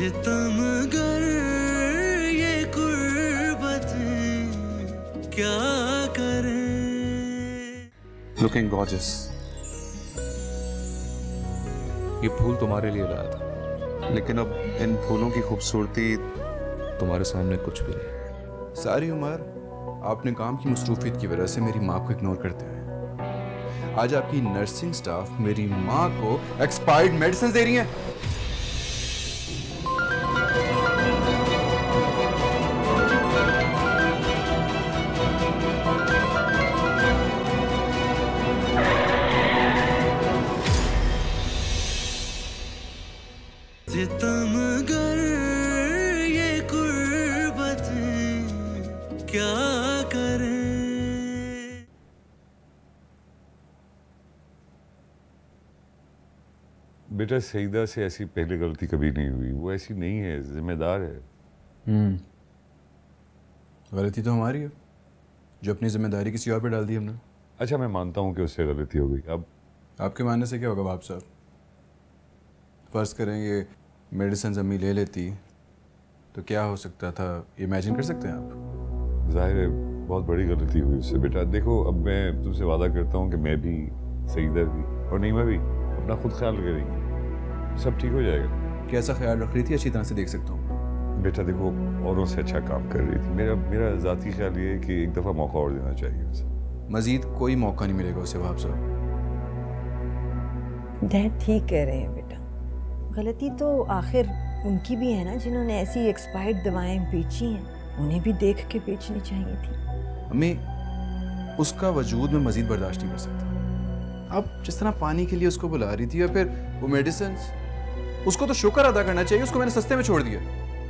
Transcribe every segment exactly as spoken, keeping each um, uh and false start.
सितमगर ये कुर्बतें क्या करें। Looking gorgeous. ये फूल तुम्हारे लिए लाया था, लेकिन अब इन फूलों की खूबसूरती तुम्हारे सामने कुछ भी नहीं। सारी उम्र आपने काम की मसरूफियत की वजह से मेरी माँ को इग्नोर करते हुए आज आपकी नर्सिंग स्टाफ मेरी माँ को एक्सपायर्ड मेडिसिन दे रही है। सितमगर ये कुर्बतें क्या करें। बेटा सईदा से ऐसी पहली गलती कभी नहीं हुई, वो ऐसी नहीं है, जिम्मेदार है। हम्म गलती तो हमारी है जो अपनी जिम्मेदारी किसी और पे डाल दी हमने। अच्छा मैं मानता हूँ कि उससे गलती हो गई, अब आपके मानने से क्या होगा बाप साहब? फर्ज करेंगे मेडिसिन अम्मी ले लेती तो क्या हो सकता था, इमेजिन कर सकते हैं आप? जाहिर है बहुत बड़ी गलती हुई उससे। बेटा देखो अब मैं तुमसे वादा करता हूँ कि मैं भी, सईदा भी और नीमा भी अपना खुद ख्याल करेंगे, सब ठीक हो जाएगा। कैसा ख्याल रख रही थी अच्छी तरह से देख सकता हूँ? बेटा देखो औरों से अच्छा काम कर रही थी। मेरा मेरा ज़ाती ख्याल ये है कि एक दफ़ा मौका और देना चाहिए उसे। मजीद कोई मौका नहीं मिलेगा उसे बाप साहब। डैड ठीक कह रहे हैं बेटा, गलती तो आखिर उनकी भी है ना जिन्होंने ऐसी एक्सपायर्ड दवाएं बेची हैं, उन्हें भी देख के बेचनी चाहिए थी। अम्मी उसका वजूद मैं मजीद बर्दाश्त नहीं कर सकता। अब जिस तरह पानी के लिए उसको बुला रही थी या फिर वो मेडिसिन, उसको तो शुक्र अदा करना चाहिए, उसको मैंने सस्ते में छोड़ दिया।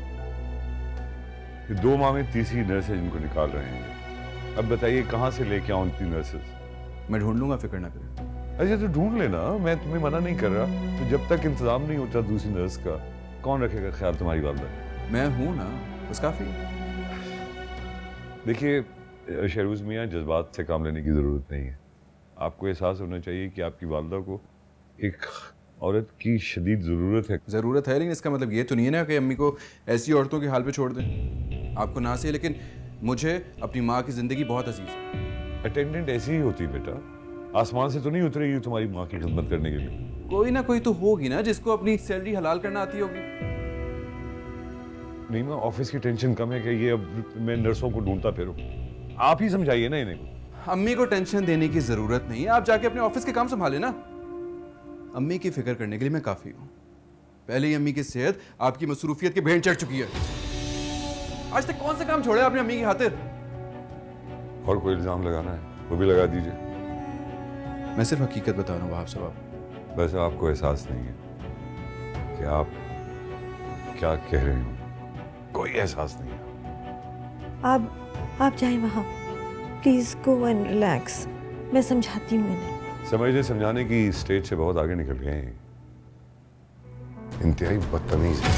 ये दो माह में तीसरी नर्स है जिनको निकाल रहे हैं। अब बताइए कहाँ से लेके आऊँ इतनी नर्सेस? मैं ढूंढ लूंगा, फिक्र ना करें। अच्छा तो ढूंढ लेना, मैं तुम्हें मना नहीं कर रहा। तो जब तक इंतजाम नहीं होता दूसरी नर्स का, कौन रखेगा ख्याल तुम्हारी वालदा? मैं हूं ना, बस काफी। देखिए शहरूज मियाँ, जज्बात से काम लेने की ज़रूरत नहीं है। आपको एहसास होना चाहिए कि आपकी वालदा को एक औरत की शदीद ज़रूरत है। ज़रूरत है, लेकिन इसका मतलब ये तो नहीं है ना कि अम्मी को ऐसी औरतों के हाल पे छोड़ दें। आपको ना से, लेकिन मुझे अपनी माँ की ज़िंदगी बहुत अजीज है। अटेंडेंट ऐसी ही होती है बेटा, आसमान से तो नहीं उतरेगी तुम्हारी माँ की खिदमत करने के लिए। कोई ना कोई तो होगी ना जिसको अपनी सैलरी हलाल करना आती होगी। नहीं मैं ऑफिस की टेंशन कम है कि ये अब मैं नर्सों को ढूंढता फिरूं। आप ही समझाइए ना इन्हें। अम्मी को टेंशन देने की जरूरत नहीं है, आप जाके अपने ऑफिस के काम संभाले ना। अम्मी की फिक्र करने के लिए मैं काफी हूँ। पहले ही अम्मी की सेहत आपकी मसरूफियत की भेंट चढ़ चुकी है। आज तक कौन सा काम छोड़े आपने अम्मी की खातिर? और कोई इल्जाम लगाना है वो भी लगा दीजिए। मैं सिर्फ हकीकत बता रहा हूँ आप साहब। वैसे आपको एहसास नहीं है कि आप क्या कह रहे हैं, कोई एहसास नहीं है। आप आप जाएं वहाँ, प्लीज गो एंड रिलैक्स, मैं समझाती हूँ इन्हें। समझने समझाने की स्टेज से बहुत आगे निकल गए हैं, इंतहाई बदतमीज है।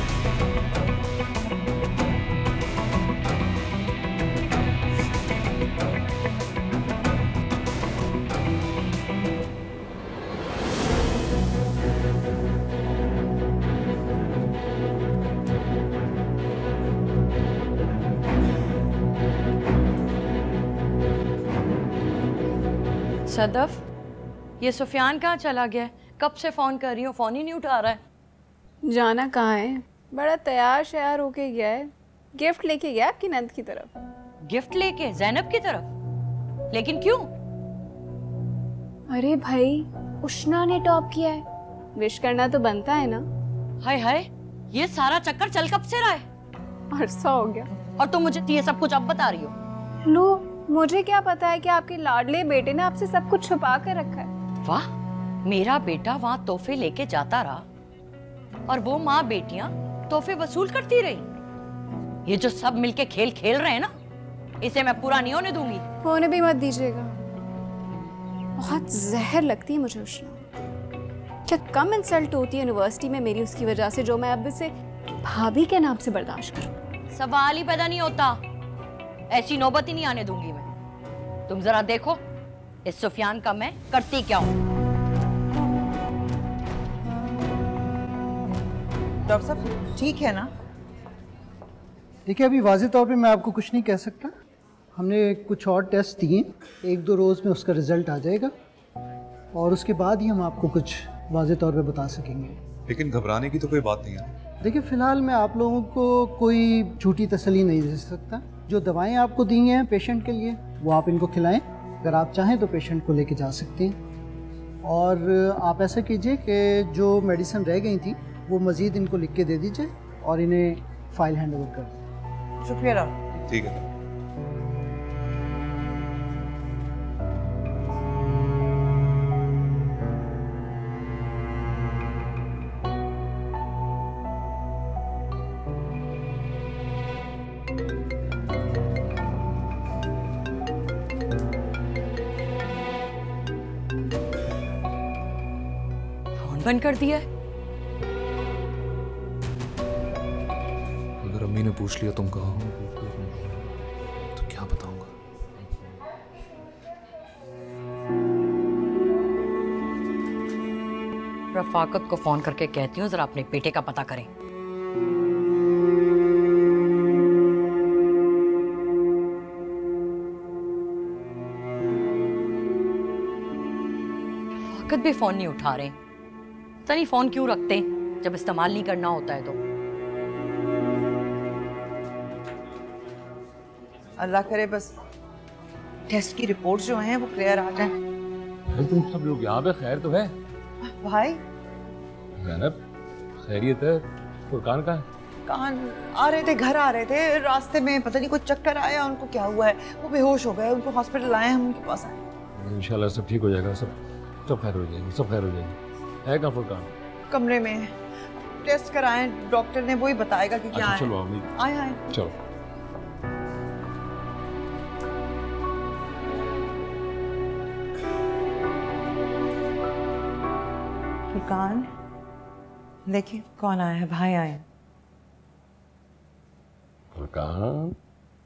सदफ, ये सुफियान कहाँ चला गया है? कब से फ़ोन कर रही हूँ, फ़ोन ही नहीं उठा रहा है। जाना कहाँ है, बड़ा तैयार शयार होके गया है। गिफ्ट लेके गया आपकी नंद की तरफ। गिफ्ट लेके ज़ैनब की तरफ? लेकिन क्यों? अरे भाई, उष्णा ने टॉप किया है, विश करना तो बनता है ना। हाय हाय, ये सारा चक्कर चल कब से रहा है? अरसा हो गया। और तुम मुझे ये सब कुछ अब बता रही हो? लो, मुझे क्या पता है कि आपके लाडले बेटे ने आपसे सब कुछ छुपा कर रखा है। वाह, मेरा बेटा वहाँ तोहफे लेके जाता रहा और वो माँ बेटियां तोहफे वसूल करती रही। ये जो सब मिलके खेल खेल रहे हैं ना, इसे मैं पूरा नहीं होने दूंगी। होने भी मत दीजिएगा, बहुत जहर लगती है मुझे उष्णा। क्या कम इंसल्ट होती है यूनिवर्सिटी में मेरी उसकी वजह से, जो मैं अब इसे भाभी के नाम से बर्दाश्त करूं? सवाल ही पैदा नहीं होता, ऐसी नौबत ही नहीं आने दूंगी मैं। तुम जरा देखो इस सुफियान का मैं करती क्या हूं। डॉक्टर साहब ठीक है ना? देखिए अभी वाज़ेह तौर पे मैं आपको कुछ नहीं कह सकता। हमने कुछ और टेस्ट दिए, एक दो रोज़ में उसका रिज़ल्ट आ जाएगा और उसके बाद ही हम आपको कुछ वाज़ेह तौर पे बता सकेंगे। लेकिन घबराने की तो कोई बात नहीं है। देखिए फ़िलहाल मैं आप लोगों को कोई झूठी तसल्ली नहीं दे सकता। जो दवाएं आपको दी हैं पेशेंट के लिए वो आप इनको खिलाएं। अगर आप चाहें तो पेशेंट को लेके जा सकते हैं। और आप ऐसा कीजिए कि जो मेडिसिन रह गई थी वो मज़ीद इनको लिख के दे दीजिए और इन्हें फाइल हैंड ओवर कर दें। शुक्रिया डॉक्टर। ठीक है। बंद कर दिया है। अगर अम्मी ने पूछ लिया तुम कहाँ हो तो क्या बताऊंगा? रफाकत को फोन करके कहती हूँ जरा अपने बेटे का पता करें। रफाकत भी फोन नहीं उठा रहे। सनी फोन क्यों रखते हैं जब इस्तेमाल नहीं करना होता है तो? अल्लाह करे बस टेस्ट की रिपोर्ट जो हैं वो क्लियर आ जाए। तुम सब लोग यहाँ पे खैर तो है? भाई ज़ैनब खैरियत है? फुरकान कहाँ है? कान आ रहे थे, घर आ रहे थे, रास्ते में पता नहीं कुछ चक्कर आया, उनको क्या हुआ है, वो बेहोश हो गए, उनको हॉस्पिटल आए, हम उनके पास आए। इंशाल्लाह सब ठीक हो जाएगा, सब सब खैर हो जाएगी, सब खैर हो जाएगी। है कहाँ फुरकान? कमरे में टेस्ट कराएं, डॉक्टर ने वही बताएगा कि क्या है। चलो आए आए चलो। फुरकान देखिए कौन आया है, भाई आए। फुरकान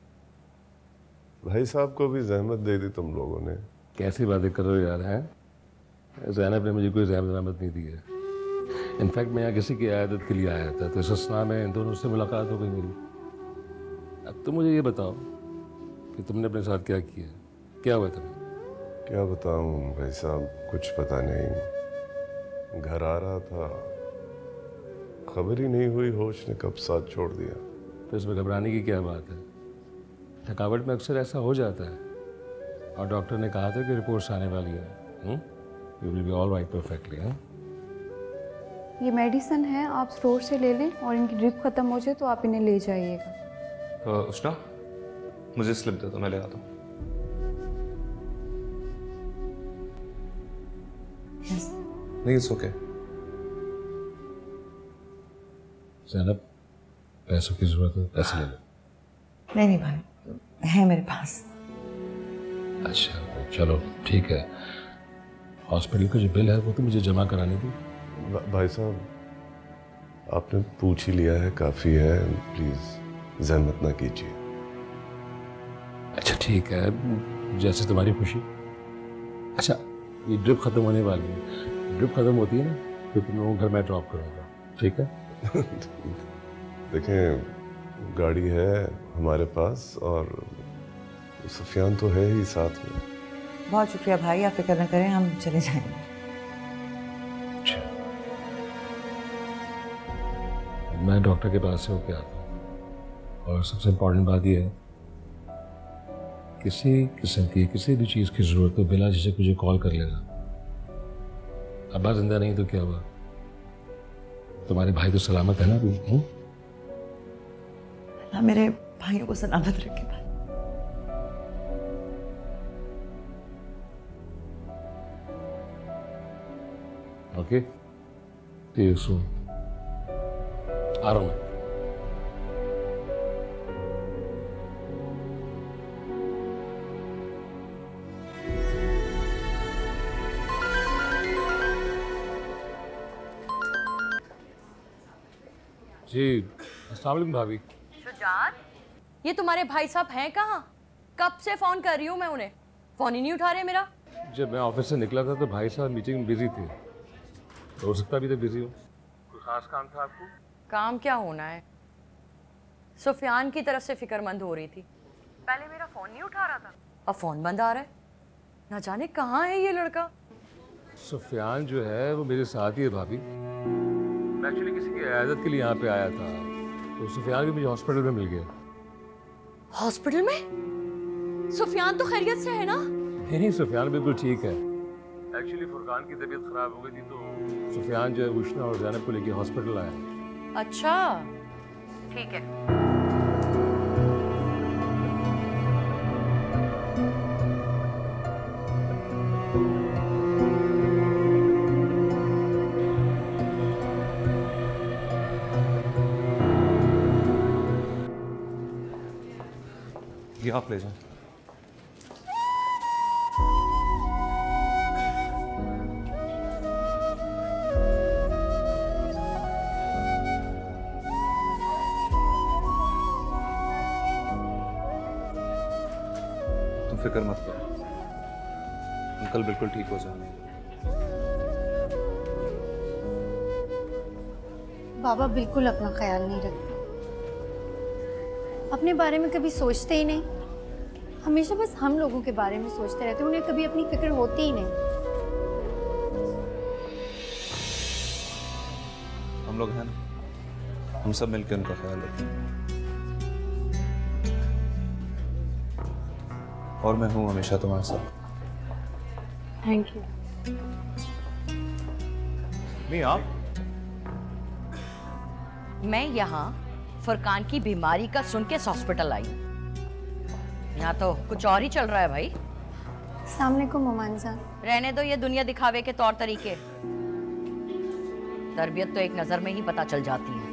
भाई साहब को भी जहमत दे दी तुम लोगों ने। कैसी बातें कर रहे हो यार? हैं ज़ैनब ने मुझे कोई ज़हमत नहीं दी है। इनफैक्ट मैं यहाँ किसी की आयादत के लिए आया था तो इस असना में इन दोनों से मुलाकात हो गई मेरी। अब तुम मुझे ये बताओ कि तुमने अपने साथ क्या किया, क्या हुआ तुम्हें? क्या बताऊं भाई साहब, कुछ पता नहीं। घर आ रहा था, खबर ही नहीं हुई, होश ने कब साथ छोड़ दिया। तो इसमें घबराने की क्या बात है? थकावट में अक्सर ऐसा हो जाता है और डॉक्टर ने कहा था कि रिपोर्ट्स आने वाली है। You will be all right perfectly. ये मेडिसिन है, आप स्टोर से ले लें और इनकी ड्रिप खत्म हो जाए तो आप इन्हें ले जाइएगा। तो उष्णा मुझे स्लिप दे दो, मैं ले आता हूँ। yes. नहीं इट्स ओके। ज़ैनब पैसों की जरूरत है, पैसे ले लो। नहीं नहीं भाई है मेरे पास। अच्छा चलो ठीक है, हॉस्पिटल का जो बिल है वो तो मुझे जमा कराने दो। भाई साहब आपने पूछ ही लिया है, काफ़ी है, प्लीज़ जहमत ना कीजिए। अच्छा ठीक है, जैसे तुम्हारी खुशी। अच्छा ये ड्रिप खत्म होने वाली है, ड्रिप खत्म होती है ना तो तुम लोगों को घर में ड्रॉप करूँगा, ठीक है? देखें गाड़ी है हमारे पास और सुफियान तो है ही साथ में। बहुत शुक्रिया भाई, आप फिक्र न करें, हम चले जाएंगे। मैं डॉक्टर के पास से होके आता हूँ और सबसे इम्पोर्टेंट बात यह है, किसी किस्म की किसी भी चीज़ की ज़रूरत हो बिला झिझक मुझे कॉल कर लेना। अब्बा जिंदा नहीं तो क्या हुआ, तुम्हारे भाई तो सलामत है ना अभी? अल्लाह मेरे भाइयों को सलामत रखे भाई। Okay see you soon। आ रहा हूँ मैं। जी अस्सलाम वालेकुम भाभी। शुजात, ये तुम्हारे भाई साहब हैं कहाँ? कब से फोन कर रही हूँ मैं उन्हें, फोन ही नहीं उठा रहे मेरा। जब मैं ऑफिस से निकला था तो भाई साहब मीटिंग में बिजी थे, तो हो सकता अभी तक बिजी हो। कोई खास काम था आपको? काम क्या होना है? सुफियान की तरफ से फिक्रमंद हो रही थी। पहले मेरा फोन नहीं उठा रहा था, अब फोन बंद आ रहा है। ना जाने कहाँ है ये लड़का। सुफियान जो है वो मेरे साथ ही है भाभी। मैं एक्चुअली किसी की इयादत के लिए यहाँ पे आया था, तो सुफियान भी मुझे हॉस्पिटल में मिल गया। हॉस्पिटल में? सुफियान तो खैरियत से है ना? नहीं, सुफियान बिल्कुल ठीक है। एक्चुअली फुरकान की तबीयत खराब हो गई थी, तो सुफियान जो है उष्णा और ज़ैनब को लेके हॉस्पिटल आया। अच्छा, ठीक है। ये आप ले जाएं। तुम फिक्र मत करो, अंकल बिल्कुल ठीक हो जाएंगे। बाबा बिल्कुल अपना ख्याल नहीं रखते, अपने बारे में कभी सोचते ही नहीं, हमेशा बस हम लोगों के बारे में सोचते रहते, उन्हें कभी अपनी फिक्र होती ही नहीं। हम लोग हैं ना, हम सब मिलकर उनका ख्याल रखें। और मैं हूं हमेशा तुम्हारे साथ। Thank you. नहीं आप? मैं यहाँ फुरकान की बीमारी का सुन के हॉस्पिटल आई। यहाँ तो कुछ और ही चल रहा है भाई। अस्सलाम वालेकुम मोमानी साहब। रहने दो ये दुनिया दिखावे के तौर तरीके, तरबियत तो एक नजर में ही पता चल जाती है।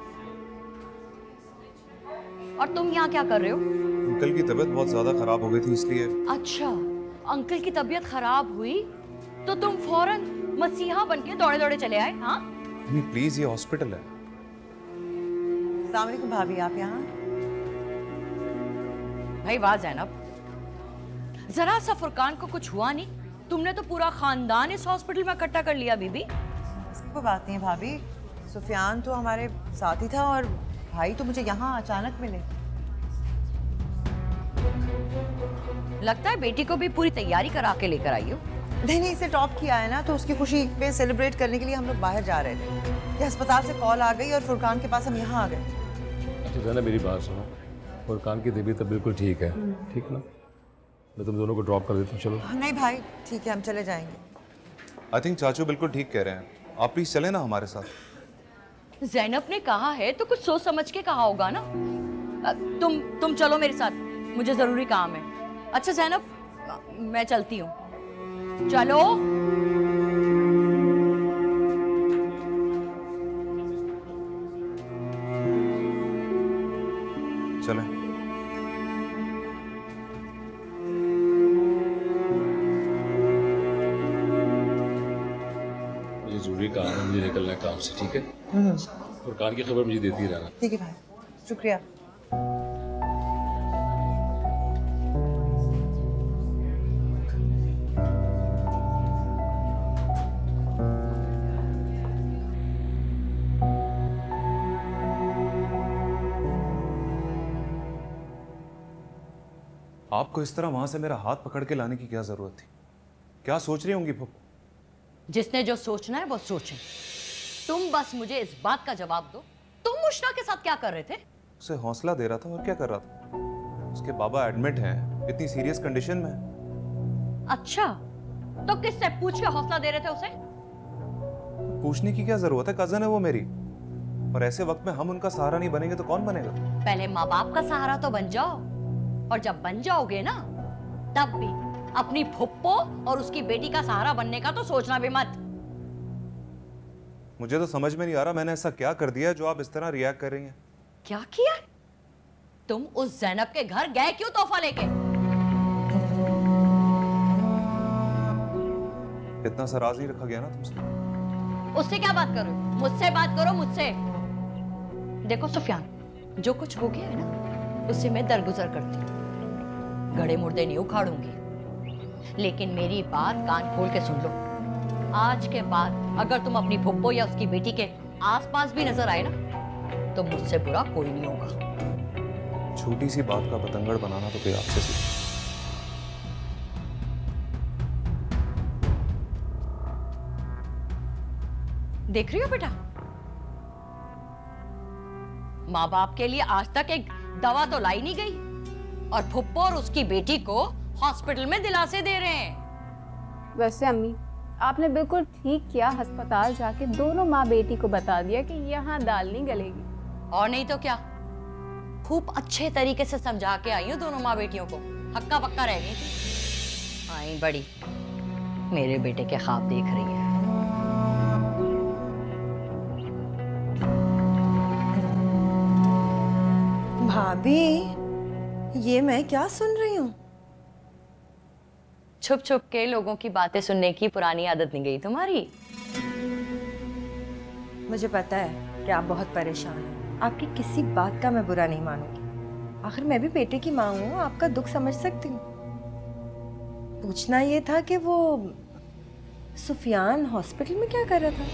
और तुम यहाँ क्या कर रहे हो? अंकल की तबीयत बहुत ज्यादा खराब हो गई थी इसलिए। अच्छा, अंकल की तबीयत खराब हुई तो तुम फौरन मसीहा बनके दौड़े दौड़े चले आए? हाँ नहीं प्लीज, ये हॉस्पिटल है। अस्सलाम वालेकुम भाभी, आप यहाँ? भाई वाह ज़ैनब, जरा सा फुरकान को कुछ हुआ नहीं, तुमने तो पूरा खानदान इस हॉस्पिटल में इकट्ठा कर लिया। बीबी इसकी कोई बात नहीं है भाभी, सुफियान तो हमारे साथ ही था और भाई तो मुझे यहाँ अचानक मिले। लगता है बेटी को भी पूरी तैयारी करा के लेकर आई हो। नहीं नहीं, इसे टॉप किया है ना, तो उसकी खुशी में सेलिब्रेट करने के लिए हम लोग बाहर जा रहे थे। ये अस्पताल से कॉल आ गई और फुरकान के पास हम यहाँ आ गए। अच्छा ज़ैनब मेरी बात सुनो, फुरकान की तबीयत बिल्कुल ठीक है, ठीक है ना? मैं तुम दोनों को ड्रॉप कर देता हूँ, चलो। नहीं भाई ठीक है, हम चले जाएंगे। आई थिंक चाचू बिल्कुल ठीक कह रहे हैं, आप प्लीज चले ना हमारे साथ। ज़ैनब ने कहा है तो कुछ सोच समझ के कहा होगा ना। तुम तुम चलो मेरे साथ, मुझे जरूरी काम है। अच्छा ज़ैनब, मैं चलती हूँ, चलो। चलें। मुझे जरूरी काम है, मुझे निकलना है काम से, ठीक है? फुरकान की खबर मुझे देती रहना। ठीक है भाई, शुक्रिया। आपको इस तरह वहां से मेरा हाथ पकड़ के लाने की क्या जरूरत थी? क्या सोच रही होंगी पप्पू? जिसने जो सोचना है वो सोचे, तुम बस मुझे इस बात का जवाब दो, तुम मुश्ता के साथ क्या कर रहे थे? उसे हौसला दे रहा था, और क्या कर रहा था? उसके बाबा एडमिट हैं, इतनी सीरियस कंडीशन में। अच्छा, तो किससे पूछ के हौसला दे रहे थे उसे? पूछने की क्या जरूरत है, कजन है वो मेरी। और ऐसे वक्त में हम उनका सहारा नहीं बनेंगे तो कौन बनेगा? पहले माँ बाप का सहारा तो बन जाओ, और जब बन जाओगे ना तब भी अपनी फुप्पो और उसकी बेटी का सहारा बनने का तो सोचना भी मत। मुझे तो समझ में नहीं आ रहा मैंने ऐसा क्या कर दिया है जो आप इस तरह रिएक्ट कर रही हैं। क्या किया? तुम उस ज़ैनब के घर गए क्यों तोहफा लेके? इतना सा राज नहीं रखा गया ना तुमसे? उससे क्या बात करो? मुझसे बात करो, मुझसे। देखो सुफियान, जो कुछ हो गया है ना उससे मैं दरगुजर करती हूँ, घड़े मुर्दे नहीं उखाड़ूंगी, लेकिन मेरी बात कान खोल के सुन लो। आज के बाद अगर तुम अपनी फुप्पो या उसकी बेटी के आसपास भी नजर आए ना तो मुझसे बुरा कोई नहीं होगा। छोटी सी बात का पतंगड़ बनाना तो कोई आपसे सीखा। देख रही हो बेटा, माँ बाप के लिए आज तक एक दवा तो लाई नहीं गई और फुप्पो और उसकी बेटी को हॉस्पिटल में दिलासे दे रहे हैं। वैसे अम्मी, आपने बिल्कुल ठीक किया, अस्पताल जाके दोनों माँ बेटी को बता दिया कि यहाँ दाल नहीं गलेगी। और नहीं तो क्या, खूब अच्छे तरीके से समझा के आई हूँ दोनों माँ बेटियों को, हक्का पक्का रह गई थी। आई बड़ी मेरे बेटे के ख्वाब देख रही है। भाभी, ये मैं क्या सुन रही हूँ? छुप छुप के लोगों की बातें सुनने की पुरानी आदत नहीं गई तुम्हारी? मुझे पता है कि आप बहुत परेशान हैं। आपकी किसी बात का मैं बुरा नहीं मानूंगी। आखिर मैं भी बेटे की माँ हूँ, आपका दुख समझ सकती हूँ। पूछना ये था कि वो सुफियान हॉस्पिटल में क्या कर रहा था?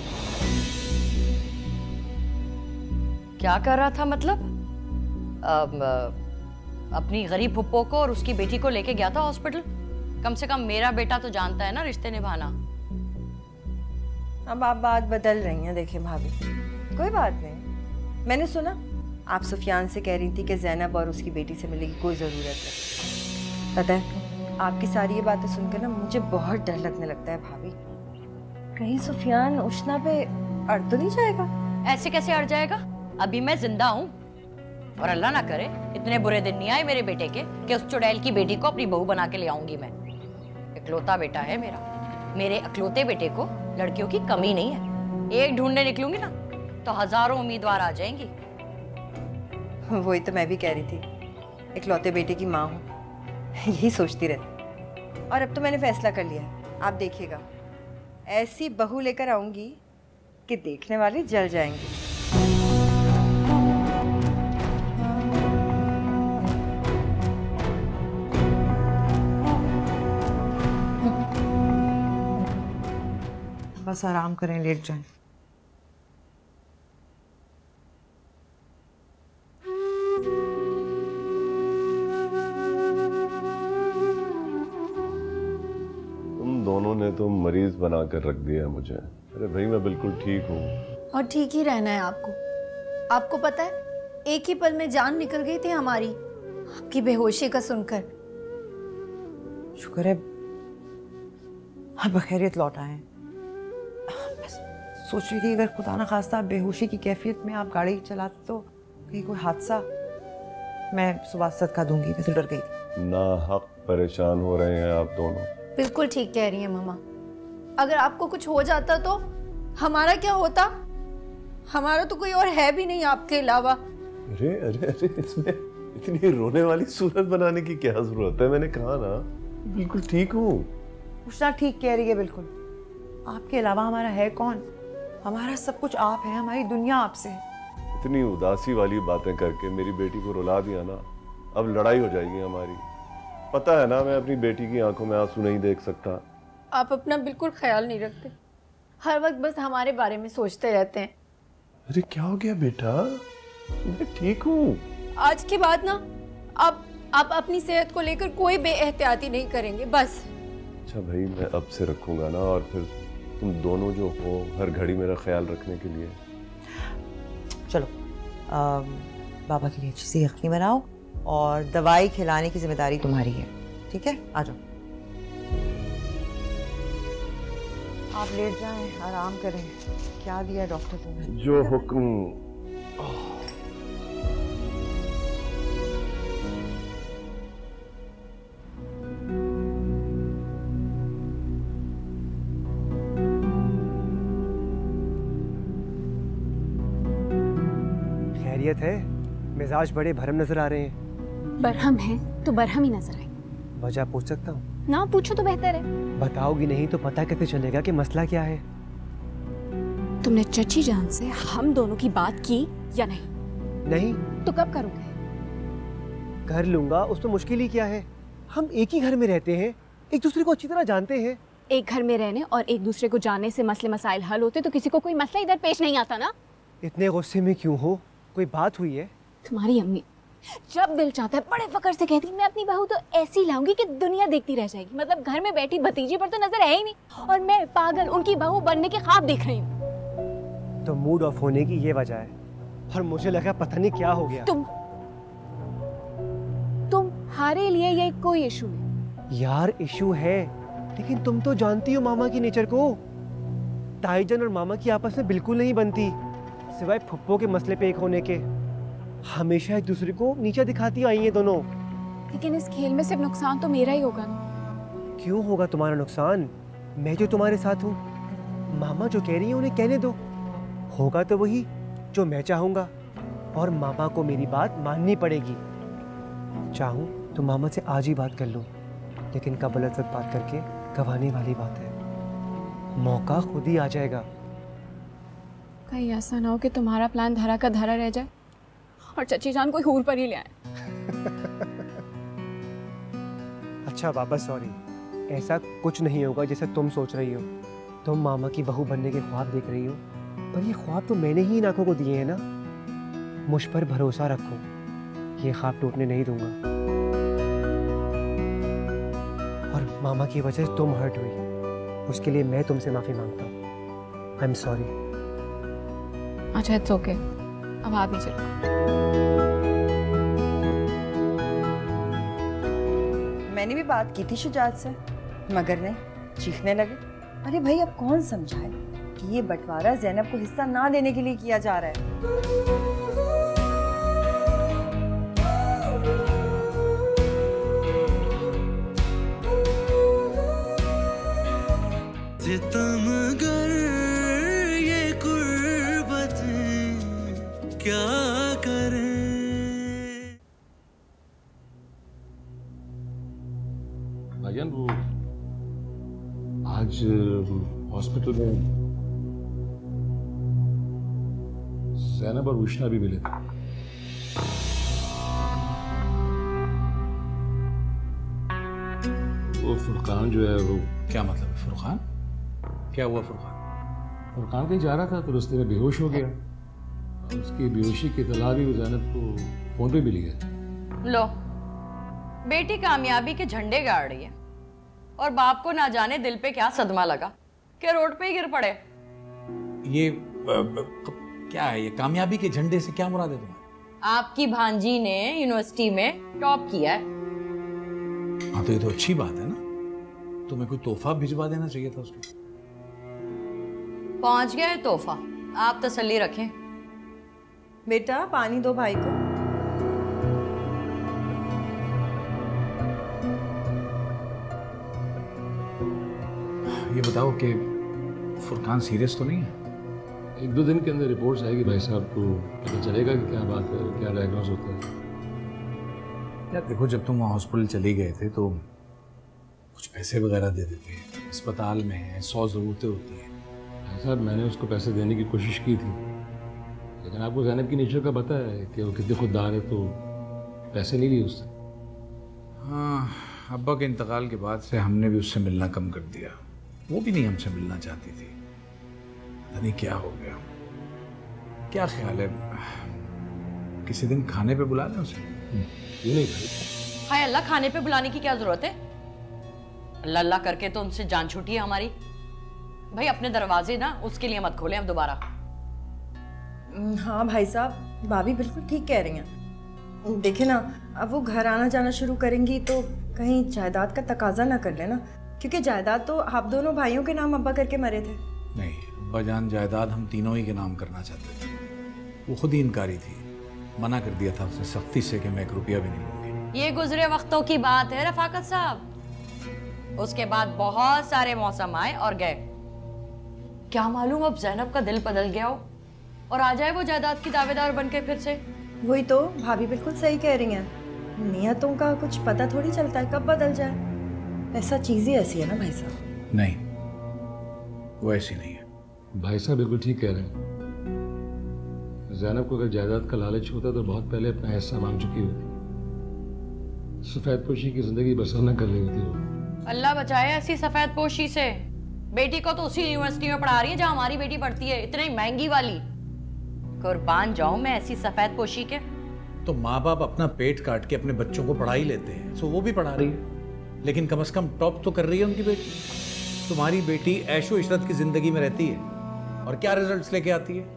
क्या कर रहा था मतलब? अब, अपनी गरीब फुप्पो को और उसकी बेटी को लेके गया था हॉस्पिटल। कम से कम मेरा बेटा तो जानता है ना रिश्ते निभाना। अब आप बात बदल रही हैं। देखिए भाभी, कोई बात नहीं। मैंने सुना आप सुफियान से कह रही थी कि ज़ैनब और उसकी बेटी से मिलने की कोई ज़रूरत है। पता है, आपकी सारी ये बातें सुनकर ना मुझे बहुत डर लगने लगता है भाभी। कहीं सुफियान उष्णा पे अड़ तो नहीं जाएगा? ऐसे कैसे अड़ जाएगा? अभी मैं जिंदा हूँ और अल्लाह ना करे इतने बुरे दिन नहीं आए मेरे बेटे के कि उस चुड़ैल की बेटी को अपनी बहू बना के ले आऊंगी मैं। इकलौता बेटा है मेरा। मेरे इकलौते बेटे को लड़कियों की कमी नहीं है। एक ढूंढने निकलूंगी ना तो हजारों उम्मीदवार आ जाएंगी। वही तो मैं भी कह रही थी, इकलौते बेटे की माँ हूँ, यही सोचती रहती। और अब तो मैंने फैसला कर लिया है, आप देखिएगा ऐसी बहू लेकर आऊंगी कि देखने वाले जल जाएंगे। बस आराम करें, लेट जाएं। तुम दोनों ने तो मरीज बना कर रख दिया मुझे। अरे भाई, मैं बिल्कुल ठीक हूँ। और ठीक ही रहना है आपको। आपको पता है, एक ही पल में जान निकल गई थी हमारी आपकी बेहोशी का सुनकर। शुक्र है आप बखैरियत लौट आए। सोच रही थी अगर खुदा ना खास्ता बेहोशी की कैफियत में आप गाड़ी चलाते तो कहीं कोई हादसा। मैं सुबह सदका दूंगी, मैं तो डर गई थी। ना हक परेशान हो रहे हैं आप दोनों। बिल्कुल ठीक कह रही है मम्मा। अगर आपको कुछ हो जाता तो हमारा क्या होता? हमारा तो कोई और है भी नहीं आपके अलावा। अरे अरे अरे, इसमें इतनी रोने वाली सूरत बनाने की क्या जरूरत है? मैंने कहा ना बिल्कुल ठीक हूँ। उषा ठीक कह रही है बिल्कुल। आपके अलावा हमारा है कौन? हमारा सब कुछ आप है, हमारी दुनिया आपसे है। इतनी उदासी वाली बातें करके मेरी बेटी को रुला दिया ना, अब लड़ाई हो जाएगी हमारी। पता है ना, मैं अपनी बेटी की आंखों में आंसू नहीं देख सकता। आप अपना बिल्कुल ख्याल नहीं रखते, हर वक्त बस हमारे बारे में सोचते रहते हैं। अरे क्या हो गया बेटा? मैं ठीक हूँ। आज के बाद ना आप आप अपनी सेहत को लेकर कोई बेएहतियाती नहीं करेंगे बस। अच्छा भाई, मैं अब से रखूंगा ना। और फिर तुम दोनों जो हो हर घड़ी मेरा ख्याल रखने के लिए। चलो आ, बाबा के लिए अच्छी सी यखनी बनाओ और दवाई खिलाने की जिम्मेदारी तुम्हारी है, ठीक है? आ जाओ, आप लेट जाएं, आराम करें। क्या दिया डॉक्टर तुम्हें? जो हुक्म। खैरियत है? मिजाज बड़े भरम नजर आ रहे हैं। बरहम है तो बरहम ही नजर आए। वजह पूछ सकता हूँ? ना पूछो तो बेहतर है। बताओगी नहीं तो पता कैसे चलेगा कि मसला क्या है? तुमने चची जान से हम दोनों की बात की या नहीं? नहीं। तो कब करोगे? कर लूंगा, उसमें मुश्किल ही क्या है? हम एक ही घर में रहते हैं, एक दूसरे को अच्छी तरह जानते हैं। एक घर में रहने और एक दूसरे को जानने से मसले मसाइल हल होते तो किसी को कोई मसला इधर पेश नहीं आता ना। इतने गुस्से में क्यों हो? कोई बात हुई है? तुम्हारी अम्मी जब दिल चाहता है बड़े फकर से कहती मैं अपनी बहू तो ऐसी लाऊंगी कि दुनिया देखती रह जाएगी। मतलब घर में बैठी भतीजी पर तो नजर है ही नहीं और मैं पागल उनकी बहू बनने के ख्वाब देख रही हूँ। तो मूड ऑफ होने की ये वजह है और मुझे लगा पता नहीं क्या हो गया। तुम तुम्हारे लिए ये कोई इशू नहीं। यार इशू है, लेकिन तुम तो जानती हो मामा की नेचर को। ताईजान और मामा की आपस में बिल्कुल नहीं बनती, सिवाय फुप्पो के मसले पे एक होने के। हमेशा एक दूसरे को नीचे दिखाती आई हैं दोनों। लेकिन इस खेल में सिर्फ नुकसान तो मेरा ही होगा ना। क्यों होगा तुम्हारा नुकसान? मैं जो तुम्हारे साथ हूँ। मामा जो कह रही है उन्हें कहने दो। होगा तो वही जो मैं चाहूँगा और मामा को मेरी बात माननी पड़ेगी। चाहूँ तो मामा से आज ही बात कर लूँ, लेकिन कब गलत वक्त बात करके गंवाने वाली बात है। मौका खुद ही आ जाएगा। कहीं ऐसा ना हो कि तुम्हारा प्लान धरा का धरा रह जाए और चची जान कोई हूर पर ही ले आए। अच्छा बाबा सॉरी, ऐसा कुछ नहीं होगा जैसे तुम सोच रही हो। तुम मामा की बहू बनने के ख्वाब देख रही हो, पर ये ख्वाब तो मैंने ही इन आंखों को दिए हैं ना। मुझ पर भरोसा रखो, ये ख्वाब टूटने नहीं दूंगा। और मामा की वजह से तुम हर्ट हुई, उसके लिए मैं तुमसे माफी मांगता हूँ। I am sorry. अच्छा इट्स ओके, अब आप ही चलो। मैंने भी बात की थी शुजात से, मगर नहीं, चीखने लगे। अरे भाई अब कौन समझाए कि ये बंटवारा ज़ैनब को हिस्सा ना देने के लिए किया जा रहा है। सितमगर ये कुर्बतें क्या करें। भाईजान वो आज हॉस्पिटल में ज़ैनब और उष्णा भी मिले थे। वो फुरकान जो है वो। क्या मतलब है फुरकान? क्या हुआ फुरकान? फुरकान कहीं जा रहा था तो रास्ते में बेहोश हो गया और उसकी बेहोशी की इतला भी वो ज़ैनब को फोन पे मिली है। लो, बेटी कामयाबी के झंडे गाड़ रही है और बाप को ना जाने दिल पे क्या सदमा लगा कि रोड पे ही गिर पड़े। ये आ, क्या है ये कामयाबी के झंडे से क्या मुराद है तुम्हारी? आपकी भांजी ने यूनिवर्सिटी में टॉप किया है। हाँ तो ये तो अच्छी बात है ना, तुम्हें कोई तोहफा भिजवा देना चाहिए था उसको। पहुंच गया है तोहफा, आप तसल्ली रखें। बेटा पानी दो भाई को। ये बताओ कि फुरकान सीरियस तो नहीं है? एक दो दिन के अंदर रिपोर्ट्स आएगी भाई साहब, को पता चलेगा कि क्या बात है, क्या डायग्नोज होता है। यार देखो, जब तुम वहाँ हॉस्पिटल चले गए थे तो कुछ पैसे वगैरह दे देते। अस्पताल में है, सौ ज़रूरतें होती हैं। भाई साहब मैंने उसको पैसे देने की कोशिश की थी, लेकिन आपको ज़ैनब की नेचर का पता है कि वो कितने खुददार है, तो पैसे नहीं लिए उससे। हाँ, अब्बा के इंतकाल के बाद से हमने भी उससे मिलना कम कर दिया। वो भी नहीं हमसे मिलना चाहती थी, पता नहीं क्या हो गया। क्या ख्याल है, किसी दिन खाने पे बुला लें उसे? ये नहीं भाई। हाय अल्लाह, खाने पे बुलाने की क्या जरूरत है? अल्लाह अल्लाह करके तो उनसे जान छूटी है हमारी। भाई अपने दरवाजे ना उसके लिए मत खोलें अब दोबारा। हाँ भाई साहब, भाभी बिल्कुल ठीक कह रही हैं। देखिए ना, अब वो घर आना जाना शुरू करेंगी तो कहीं जायदाद का तकाजा ना कर लेना, क्योंकि जायदाद तो आप दोनों भाइयों के नाम अब्बा करके मरे थे। नहीं, अब्बा जान जायदाद हम तीनों ही के नाम करना चाहते थे। वो खुद ही इनकारी थी, मना कर दिया था उसने सख्ती से कि मैं एक रुपया भी नहीं लूंगी। ये गुजरे वक्तों की बात है रफाकत साहब। उसके बाद बहुत सारे मौसम आए और गए। क्या मालूम अब ज़ैनब का दिल बदल गया हो और आ जाए वो जायदाद की दावेदार बनके फिर से। वही तो, भाभी बिल्कुल सही कह रही हैं। नियतों का कुछ पता थोड़ी चलता है कब बदल जाए। ऐसा चीज ही ऐसी है ना भाई साहब। नहीं, वो ऐसी नहीं है। भाई साहब बिल्कुल ठीक कह रहे हैं। ज़ैनब को अगर जायदाद का लालच होता तो बहुत पहले अपना हिस्सा मांग चुकी होती। सफेद पोशी की जिंदगी बसर न कर रही होती वो। अल्लाह बचाए ऐसी सफेद पोशी से। बेटी को तो उसी यूनिवर्सिटी में पढ़ा रही है जहाँ हमारी बेटी पढ़ती है, इतनी महंगी वाली। कुर्बान जाऊं मैं ऐसी सफेद पोशी के। तो माँ बाप अपना पेट काट के अपने बच्चों को पढ़ा ही लेते हैं, सो वो भी पढ़ा रही है, लेकिन कम से कम टॉप तो कर रही है उनकी बेटी। तुम्हारी बेटी ऐशो इशरत की जिंदगी में रहती है और क्या रिजल्ट्स लेके आती है।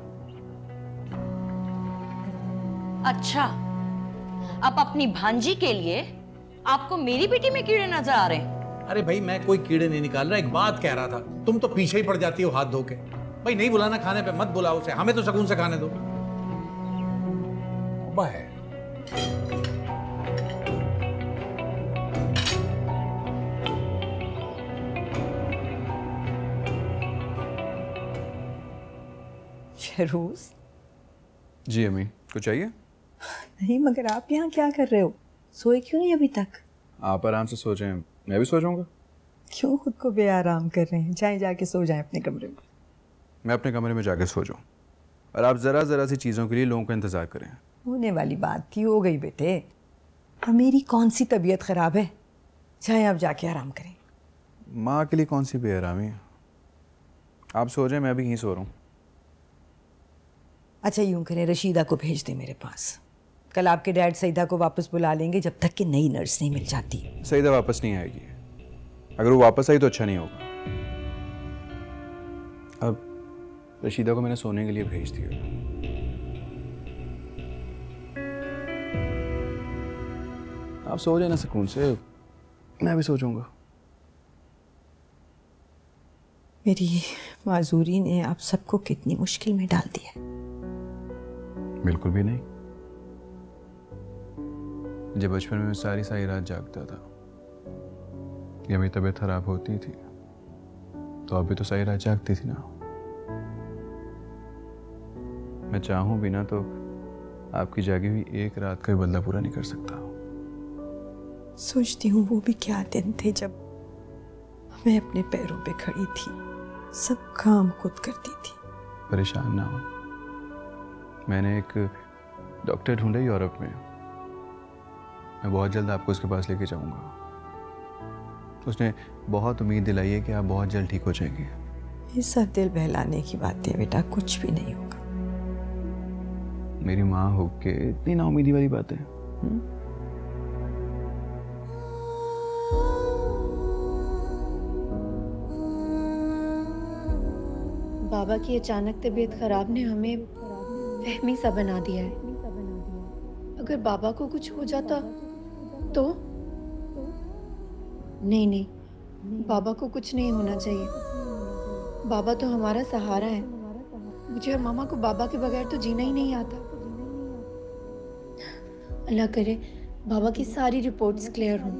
अच्छा, अब अपनी भांजी के लिए आपको मेरी बेटी में कीड़े नजर आ रहे हैं? अरे भाई मैं कोई कीड़े नहीं निकाल रहा, एक बात कह रहा था, तुम तो पीछे ही पड़ जाती हो हाथ धो के। भाई नहीं बुलाना खाने पे मत बुलाओ उसे, हमें तो सुकून से खाने दो। है शहरूस। जी अम्मी, कुछ चाहिए? नहीं, मगर आप यहाँ क्या कर रहे हो? सोए क्यों नहीं अभी तक? आप आराम से सो जाएं, मैं भी सो जाऊंगा। क्यों खुद को बेआराम कर रहे हैं? जाएं जाके सो जाएं अपने कमरे में। मैं अपने कमरे में जाके सो जाऊं और आप ज़रा ज़रा सी चीज़ों के लिए लोगों का इंतज़ार करें। होने वाली बात थी, हो गई बेटे। और मेरी कौन सी तबीयत ख़राब है? जाएं आप जाके आराम करें। माँ के लिए कौन सी बेआरामी? आप सो जाएं, मैं भी यहीं सो रहा हूँ। अच्छा यूँ करें, रशीदा को भेज दें मेरे पास। कल आपके डैड सईदा को वापस बुला लेंगे जब तक कि नई नर्स नहीं मिल जाती। सईदा वापस नहीं आएगी। अगर वो वापस आई तो अच्छा नहीं होगा। अब रशीदा को मैंने सोने के लिए भेज दिया। आप सो जाए ना सुकून से, मैं भी सो जाऊंगा। मेरी माजूरी ने आप सबको कितनी मुश्किल में डाल दिया। बिल्कुल भी नहीं। जब बचपन में मैं सारी सारी रात जागता था या मेरी तबीयत खराब होती थी तो अभी तो सारी रात जागती थी ना। मैं चाहूं भी ना तो आपकी जागी हुई एक रात का भी बदला पूरा नहीं कर सकता। सोचती हूँ वो भी क्या दिन थे जब मैं अपने पैरों पे खड़ी थी, सब काम खुद करती थी। परेशान ना हो, मैंने एक डॉक्टर ढूंढा यूरोप में। मैं बहुत जल्द आपको उसके पास लेके जाऊंगा। उसने बहुत उम्मीद दिलाई है कि आप बहुत जल्द ठीक हो जाएंगे। ये सब दिल बहलाने की बातें बेटा, कुछ भी नहीं होगा। मेरी माँ हो के इतनी नाउमीदी वाली बातें। बाबा की अचानक तबीयत खराब ने हमें वहमी सा बना दिया है। अगर बाबा को कुछ हो जाता तो? नहीं नहीं, बाबा को कुछ नहीं होना चाहिए। बाबा तो हमारा सहारा है। मुझे और मामा को बाबा के बगैर तो जीना ही नहीं आता। अल्लाह करे बाबा की सारी रिपोर्ट्स क्लियर हों।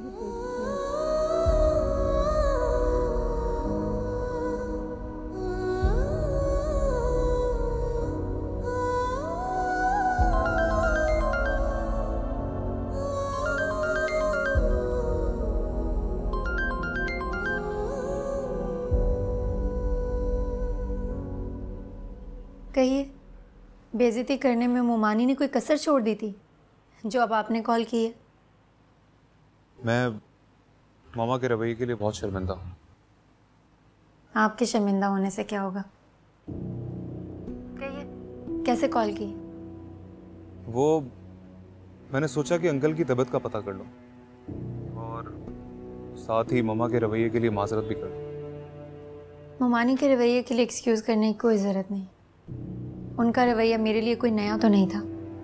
कहिए, बेइज्जती करने में मोमानी ने कोई कसर छोड़ दी थी जो अब आपने कॉल की है? मैं मामा के रवैये के लिए बहुत शर्मिंदा हूँ। आपके शर्मिंदा होने से क्या होगा? कहिए, कैसे कॉल की? वो मैंने सोचा कि अंकल की तबीयत का पता कर लूँ और साथ ही मामा के रवैये के लिए माजरत भी कर लूँ। मोमानी के रवैये के लिए एक्सक्यूज करने की कोई ज़रूरत नहीं। उनका रवैया मेरे लिए कोई नया तो नहीं था।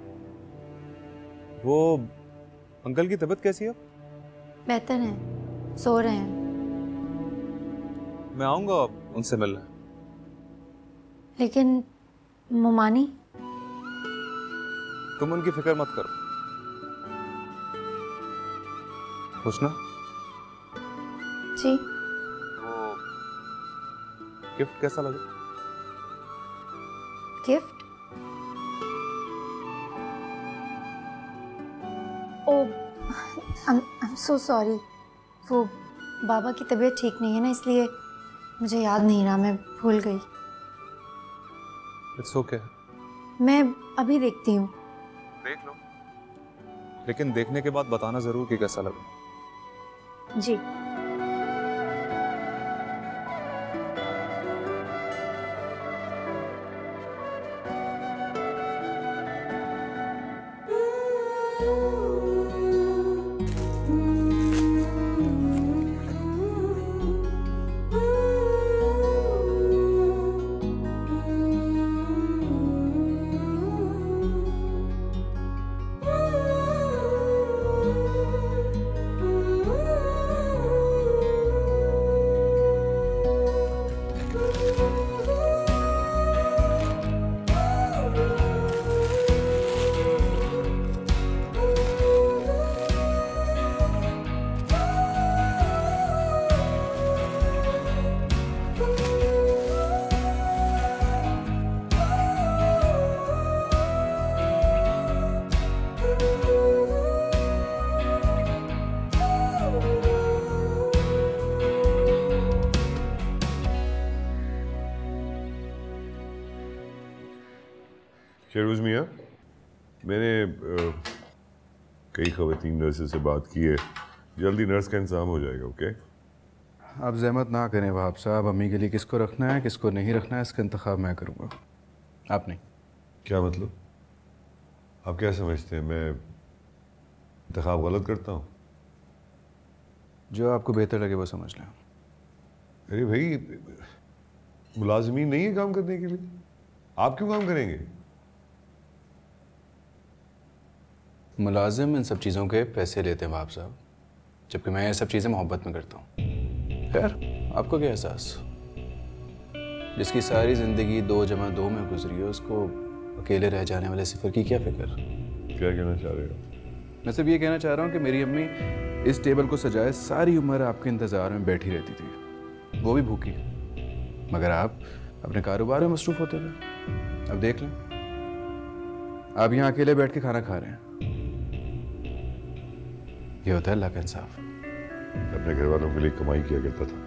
वो अंकल की तबीयत कैसी है? बेहतर है, सो रहे हैं। मैं आऊंगा उनसे मिलने। लेकिन मोमानी? तुम उनकी फिक्र मत करो। हुस्ना जी, वो गिफ्ट कैसा लगा? Gift? Oh, I am so sorry. वो बाबा की तबीयत ठीक नहीं है ना, इसलिए मुझे याद नहीं रहा, मैं भूल गई। It's okay. मैं अभी देखती हूँ। देख लो, लेकिन देखने के बाद बताना जरूर कि कैसा लगा। जी। शेरवज मियाँ, मैंने अ, कई ख़वातीन नर्सेस से बात की है, जल्दी नर्स का इंतजाम हो जाएगा। ओके, आप जहमत ना करें वहाब साहब, अम्मी के लिए किसको रखना है किसको नहीं रखना है इसका इंतखाब मैं करूँगा, आप नहीं। क्या मतलब? आप क्या समझते हैं मैं इंतखाब गलत करता हूँ? जो आपको बेहतर लगे वो समझ लें। अरे भाई, मुलाजमीन नहीं है काम करने के लिए, आप क्यों काम करेंगे? मुलाजिम इन सब चीज़ों के पैसे लेते हैं वहाब साहब, जबकि मैं ये सब चीज़ें मोहब्बत में करता हूँ। खैर, आपको क्या एहसास? जिसकी सारी ज़िंदगी दो जमा दो में गुजरी है उसको अकेले रह जाने वाले सिफर की क्या फिक्र? क्या कहना चाह रहे हो? मैं सिर्फ ये कहना चाह रहा हूँ कि मेरी अम्मी इस टेबल को सजाए सारी उम्र आपके इंतज़ार में बैठी रहती थी, वो भी भूखी, मगर आप अपने कारोबार में मसरूफ़ होते थे। अब देख लें, आप यहाँ अकेले बैठ के खाना खा रहे हैं। ये होता है अल्लाह का इंसाफ। अपने घर वालों के लिए कमाई किया करता था,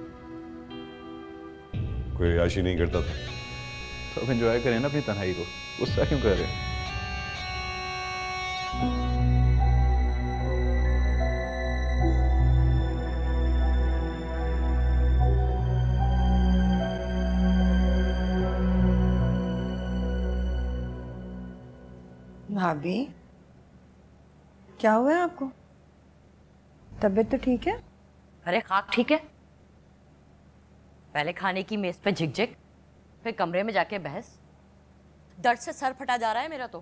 कोई अय्याशी नहीं करता था। तो अब एंजॉय करें ना अपनी तन्हाई को, गुस्सा क्यों कर रहे हैं? भाभी, क्या हुआ है आपको? तबीयत तो ठीक है? अरे खाक ठीक है। पहले खाने की मेज पे झिकझिक, फिर कमरे में जाके बहस। दर्द से सर फटा जा रहा है मेरा तो।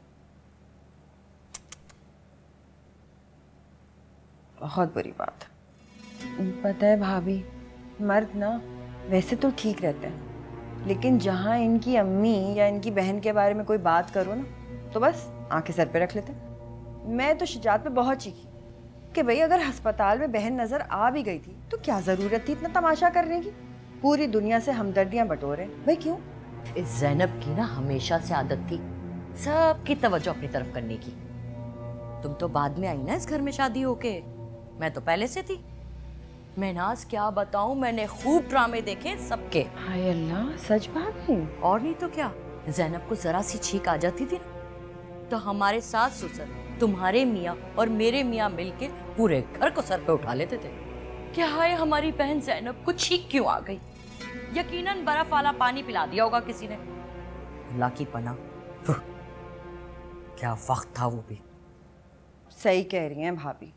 बहुत बुरी बात। पता है भाभी, मर्द ना वैसे तो ठीक रहते हैं, लेकिन जहाँ इनकी अम्मी या इनकी बहन के बारे में कोई बात करो ना तो बस आंखें सर पे रख लेते हैं। मैं तो शुजात पे बहुत चीखी कि भाई अगर अस्पताल में बहन नजर आ भी गई थी तो क्या जरूरत थी इतना तमाशा करने की? पूरी दुनिया से हमदर्दियां बटोरे भाई, क्यों? इस ज़ैनब की ना हमेशा से आदत थी सबकी तवज्जो अपनी तरफ करने की। तुम तो बाद में आई ना इस घर में शादी होके, मैं तो पहले से थी। मैं नाज क्या बताऊं, मैंने खूब ड्रामे देखे सबके। हाय अल्लाह, सच बात है? और नहीं तो क्या। ज़ैनब को जरा सी छींक आ जाती थी तो हमारे सास ससुर, तुम्हारे मियाँ और मेरे मियाँ मिलके पूरे घर को सर पे उठा लेते थे। क्या है हमारी बहन ज़ैनब को छींक क्यों आ गई? यकीनन बर्फ वाला पानी पिला दिया होगा किसी ने। अल्लाह की पनाह, क्या वक्त था वो भी। सही कह रही हैं भाभी।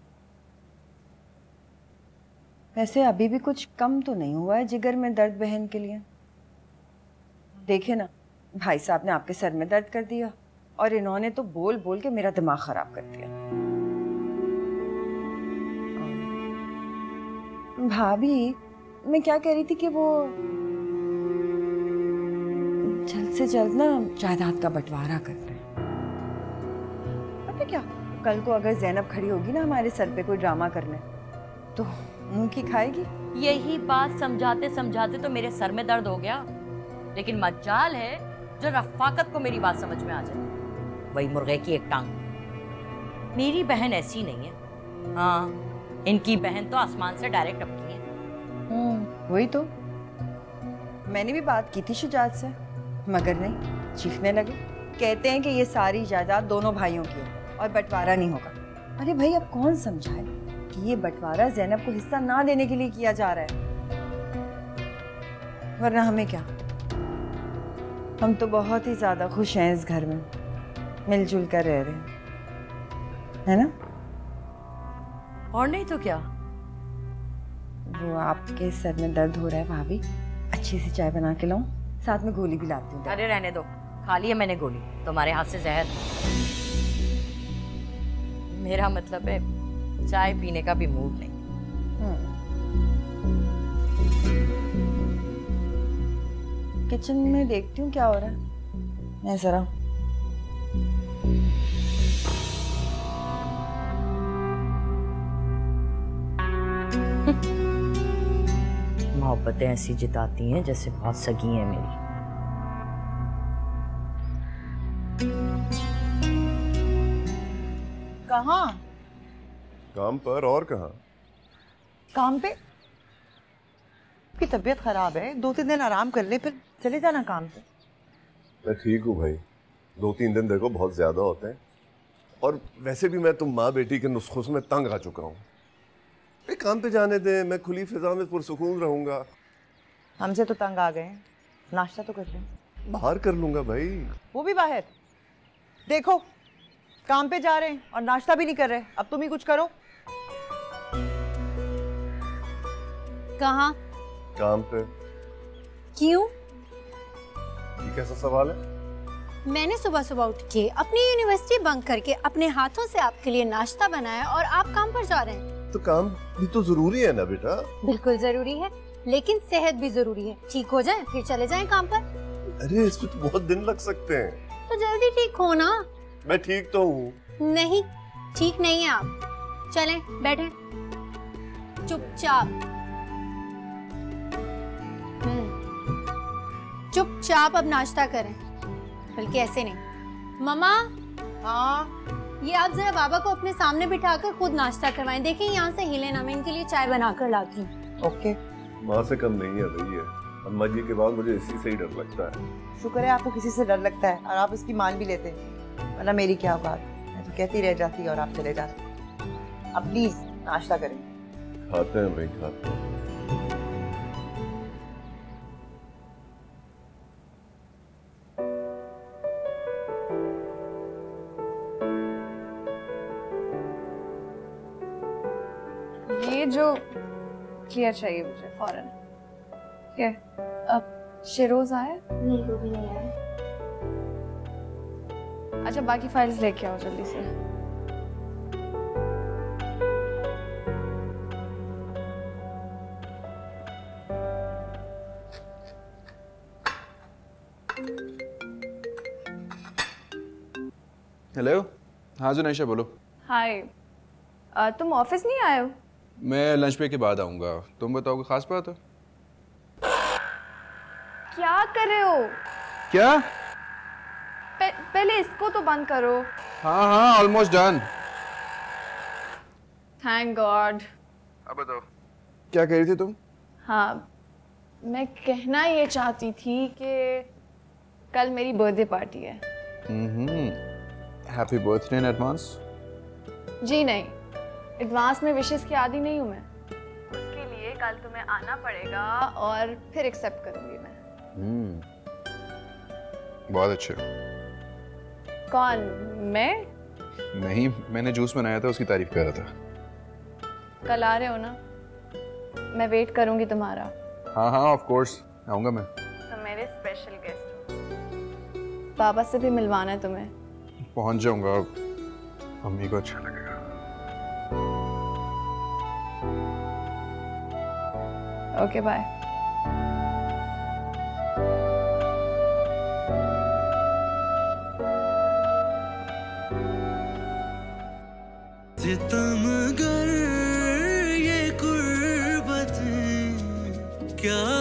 वैसे अभी भी कुछ कम तो नहीं हुआ है जिगर में दर्द बहन के लिए। देखे ना, भाई साहब ने आपके सर में दर्द कर दिया और इन्होंने तो बोल बोल के मेरा दिमाग खराब कर दिया। भाभी, मैं क्या कह रही थी कि वो जल्द से जल्द ना जायदाद का बंटवारा कर रहे हैं। पता क्या, कल को अगर ज़ैनब खड़ी होगी ना हमारे सर पे कोई ड्रामा करने तो मुंह की खाएगी। यही बात समझाते समझाते तो मेरे सर में दर्द हो गया, लेकिन मजाल है जो रफाकत को मेरी बात समझ में आ जाए। वही मुर्गे की एक टांग। मेरी बहन ऐसी नहीं है। हाँ, इनकी बहन तो आसमान से डायरेक्ट टपकी है। हम्म, वही तो मैंने भी बात की थी शुजात से, मगर नहीं, चीखने लगे। कहते हैं कि ये सारी जायदाद दोनों भाइयों की है और बंटवारा नहीं होगा। अरे भाई, अब कौन समझाए कि ये बंटवारा ज़ैनब को हिस्सा ना देने के लिए किया जा रहा है, वरना हमें क्या। हम तो बहुत ही ज्यादा खुश हैं इस घर में, मिलजुल कर रह रहे हैं। है ना? और नहीं तो क्या? वो आपके सर में दर्द हो रहा है भाभी, अच्छी सी चाय बना के लाऊं, साथ में गोली भी लाती हूँ। अरे रहने दो, खा ली है मैंने गोली, तुम्हारे हाथ से जहर। मेरा मतलब है चाय पीने का भी मूड नहीं। किचन में देखती हूँ क्या हो रहा है। मैं जरा मोहब्बतें ऐसी जिताती हैं जैसे बहुत सगी हैं मेरी। कहाँ? काम पर और कहाँ? काम पे? की तबीयत खराब है, दो तीन दिन आराम कर ले, फिर चले जाना काम पे। मैं ठीक हूँ भाई, दो तीन दिन देखो बहुत ज्यादा होते हैं, और वैसे भी मैं तुम माँ बेटी के नुस्खों से मैं तंग आ चुका हूँ। मैं काम पे जाने दे, मैं खुली फिजा में पुरसुकून रहूंगा। हमसे तो तंग आ गए, नाश्ता तो कर ले। बाहर कर लूंगा भाई। वो भी बाहर? देखो काम पे जा रहे हैं और नाश्ता भी नहीं कर रहे, अब तुम ही कुछ करो। कहाँ? काम पे। क्यों? ये कैसा सवाल है? मैंने सुबह सुबह उठ के अपनी यूनिवर्सिटी बंक करके अपने हाथों से आपके लिए नाश्ता बनाया और आप काम पर जा रहे हैं। तो काम भी तो जरूरी है ना बेटा। बिल्कुल जरूरी है, लेकिन सेहत भी जरूरी है। ठीक हो जाए फिर चले जाएं काम पर। अरे इसमें तो बहुत दिन लग सकते हैं। तो जल्दी ठीक हो ना। मैं ठीक तो हूँ। नहीं, ठीक नहीं है आप। चलें बैठें चुपचाप। चुपचाप अब नाश्ता करें, बल्कि ऐसे नहीं। मम्मा। हाँ? ये आप जरा बाबा को अपने सामने बिठाकर खुद नाश्ता करवाएं। देखिए यहाँ से हिले ना, मैं इनके लिए चाय बनाकर लाती हूँ। ओके। माँ से कम नहीं है भैया, अम्मा जी के बाद मुझे इसी से ही डर लगता है। शुक्र है आपको किसी से डर लगता है और आप इसकी मान भी लेते हैं, वरना मेरी क्या बात, मैं तो कहती रह जाती और आप चले जाते। अब प्लीज नाश्ता करें। खाते हैं भाई, खाते हैं। ये जो क्लियर चाहिए मुझे फौरन। क्या अब शेरोज आया? नहीं, वो भी नहीं आया। अच्छा बाकी फाइल्स लेके आओ जल्दी से। हेलो। हाँ जुनैशा बोलो। हाय, तुम ऑफिस नहीं आए हो? मैं लंच ब्रेक के बाद आऊँगा। तुम बताओ कोई खास बात है? क्या कर रहे हो? क्या? पे, पहले इसको तो बंद करो। हाँ हाँ ऑलमोस्ट डन। Thank God. अब बताओ क्या कह रही थी तुम? हाँ, मैं कहना ये चाहती थी कि कल मेरी बर्थडे पार्टी है। Hmm, happy birthday in advance. जी नहीं, एडवांस में विशेस की आदी नहीं हूँ मैं। उसके लिए कल तुम्हें आना पड़ेगा और फिर एक्सेप्ट करूंगी मैं। हम्म, बहुत अच्छे। कौन? मैं? नहीं, मैंने जूस बनाया था उसकी तारीफ कर रहा था। कल आ रहे हो ना? मैं वेट करूंगी तुम्हारा। हाँ हाँ ऑफ कोर्स आऊँगा मैं। तुम मेरे स्पेशल गेस्ट हो। पापा से भी मिलवाना है तुम्हें। पहुँच जाऊँगा, मम्मी को अच्छा लगेगा। Okay bye. सितमगर ये कुर्बतें क्या